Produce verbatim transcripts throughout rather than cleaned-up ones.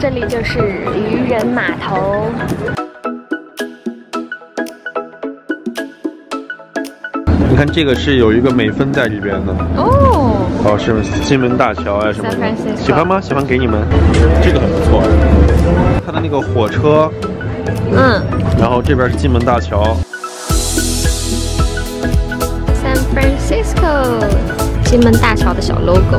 这里就是渔人码头。 你看这个是有一个美分在里边的哦。 哦，是金门大桥啊什么的。 San 喜欢吗？喜欢给你们。这个很不错。它的那个火车。 嗯。 然后这边是金门大桥。 San Francisco， 金门大桥的小 logo。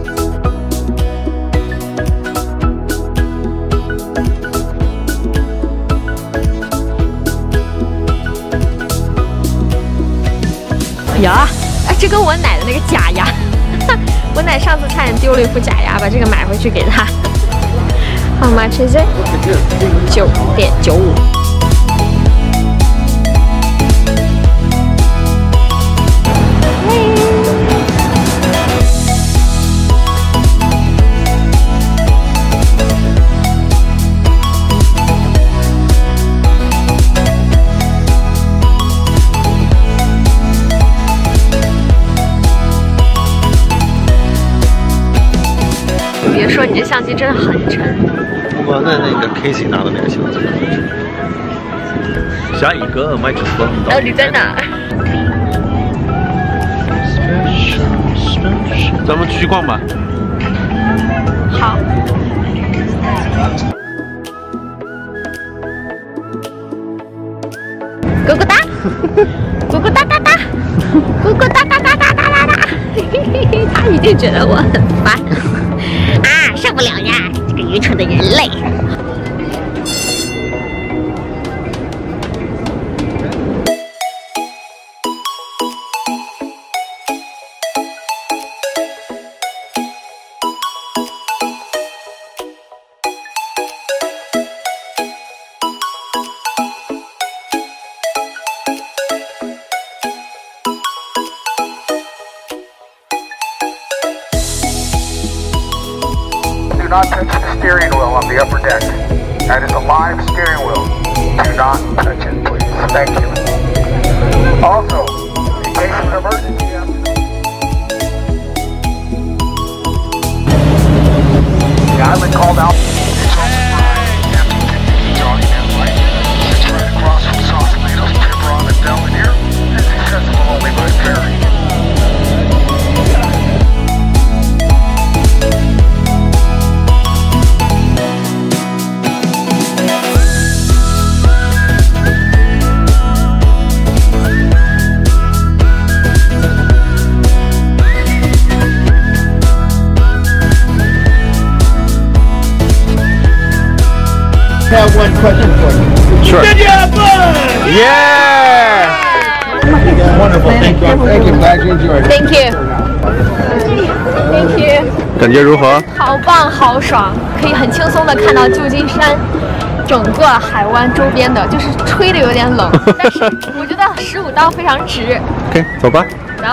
呀，哎，这跟我奶的那个假牙，我奶上次差点丢了一副假牙，把这个买回去给她。How much is it？ 九点九五。别说你这相机真的很沉。 哇，那那个 Casey 拿的那个相机。下一个麦克风到底在哪儿？ 咱们继续逛吧。 好。咕咕哒，咕咕哒哒哒，咕咕哒哒哒哒哒哒哒。他一定觉得我很烦。 啊，受不了呀！这个愚蠢的人类。 Do not touch the steering wheel on the upper deck. That is a live steering wheel. Do not touch it, please. Thank you. Also, in case of an emergency, yeah, I've been called out. It's all Johnny and Mike. It's right across from Sausalito's Tiburon and Belvedere. It's accessible only by ferry. I have one question for you. Sure. Did you have fun? Yeah! Wonderful. Thank you. Thank you. Glad you enjoyed it. Thank you. Thank you. 感觉如何？ 好棒，好爽，可以很轻松的看到旧金山整个海湾周边的，就是吹的有点冷，但是我觉得十五刀非常值。 OK， 走吧。 走。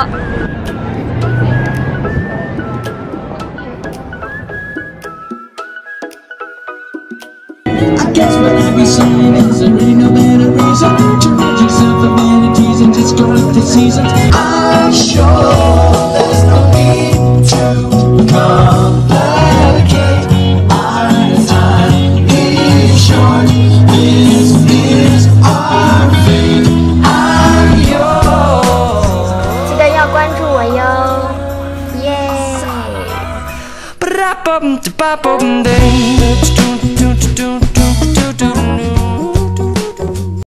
I guess what I'd be saying is there ain't no better reason to rid yourself of vanities and just go with the seasons. I'm sure there's no need to complicate. Our time is short. This is our fate. I'm yours. 记得要关注我哟，耶！